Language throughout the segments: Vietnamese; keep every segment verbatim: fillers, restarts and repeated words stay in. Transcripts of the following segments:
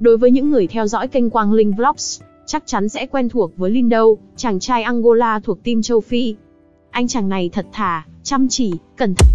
Đối với những người theo dõi kênh Quang Linh Vlogs, chắc chắn sẽ quen thuộc với Lindo, chàng trai Angola thuộc team châu Phi. Anh chàng này thật thà, chăm chỉ, cẩn thận.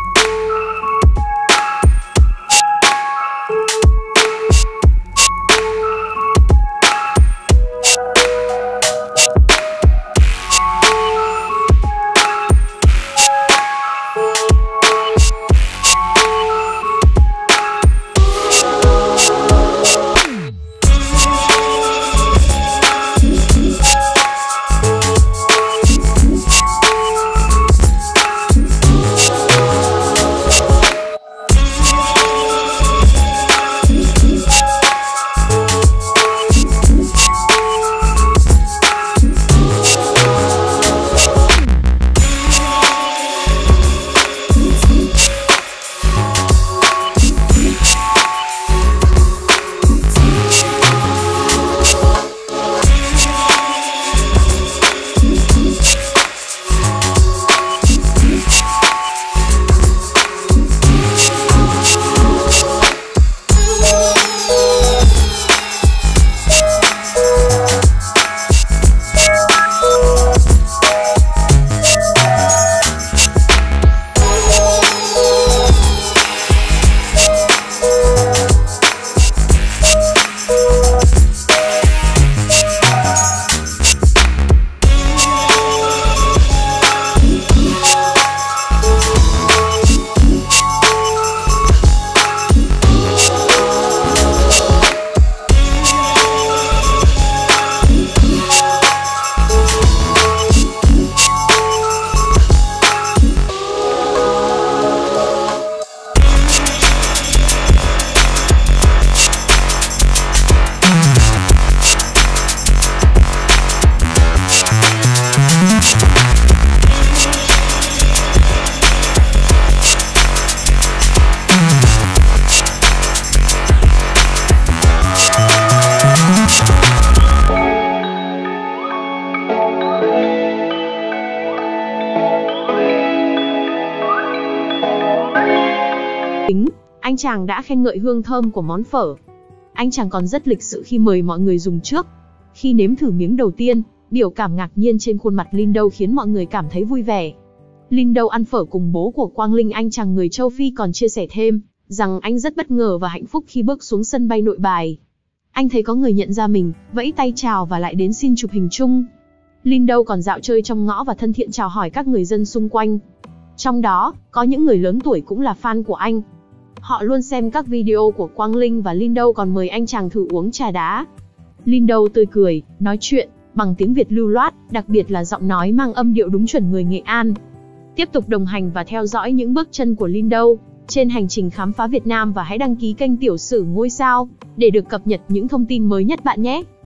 Anh chàng đã khen ngợi hương thơm của món phở. Anh chàng còn rất lịch sự khi mời mọi người dùng trước. Khi nếm thử miếng đầu tiên, biểu cảm ngạc nhiên trên khuôn mặt Lindo khiến mọi người cảm thấy vui vẻ. Lindo ăn phở cùng bố của Quang Linh. Anh chàng người châu Phi còn chia sẻ thêm rằng anh rất bất ngờ và hạnh phúc khi bước xuống sân bay Nội Bài. Anh thấy có người nhận ra mình, vẫy tay chào và lại đến xin chụp hình chung. Lindo còn dạo chơi trong ngõ và thân thiện chào hỏi các người dân xung quanh. Trong đó, có những người lớn tuổi cũng là fan của anh. Họ luôn xem các video của Quang Linh và Lindo còn mời anh chàng thử uống trà đá. Lindo tươi cười, nói chuyện bằng tiếng Việt lưu loát, đặc biệt là giọng nói mang âm điệu đúng chuẩn người Nghệ An. Tiếp tục đồng hành và theo dõi những bước chân của Lindo trên hành trình khám phá Việt Nam và hãy đăng ký kênh Tiểu Sử Ngôi Sao để được cập nhật những thông tin mới nhất bạn nhé.